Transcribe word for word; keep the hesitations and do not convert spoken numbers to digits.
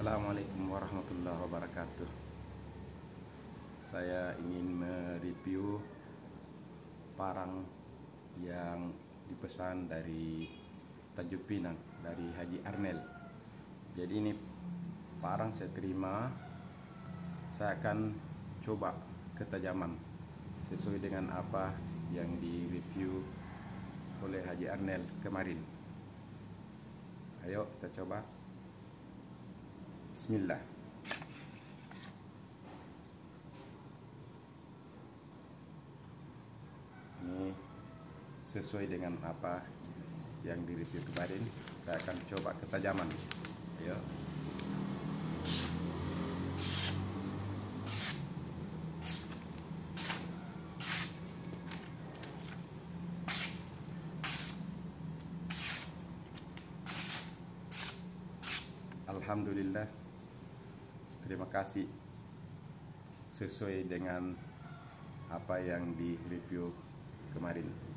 Assalamualaikum warahmatullahi wabarakatuh. Saya ingin mereview parang yang dipesan dari Tanjung Pinang, dari Haji Arnel. Jadi ini parang saya terima. Saya akan coba ketajaman sesuai dengan apa yang direview oleh Haji Arnel kemarin. Ayo kita coba. Bismillah. Ini sesuai dengan apa yang direview kemarin. Saya akan coba ketajaman. Ayo. Alhamdulillah, terima kasih, sesuai dengan apa yang di review kemarin.